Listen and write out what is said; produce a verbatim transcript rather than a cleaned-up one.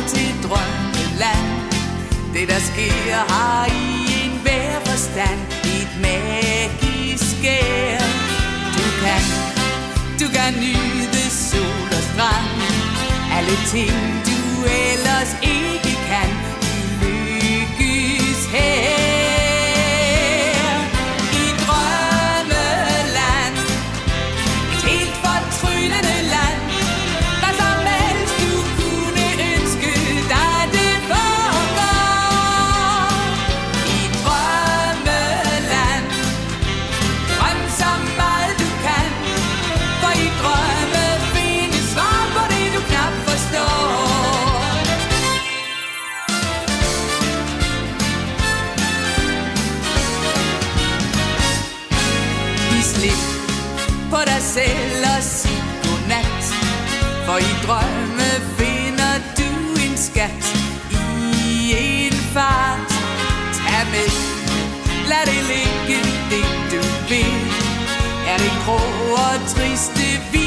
til drømmeland. Det der sker har i enhver forstand et magisk skær. Du kan, du kan nyde sol og strand, alle ting du ellers ikke kan. Du lykkes her i drømmeland, et helt fortryllende land. Hvad som helst du kunne ønske dig, det foregår i drømmeland. Drøm så meget du kan, for i drømme findes svar på det du knap forstår. Giv slip på dig selv og sig godnat, for i drømme finder du en skat i en fart. Tag med, lad det ligge det du vil. Er det grå og triste vi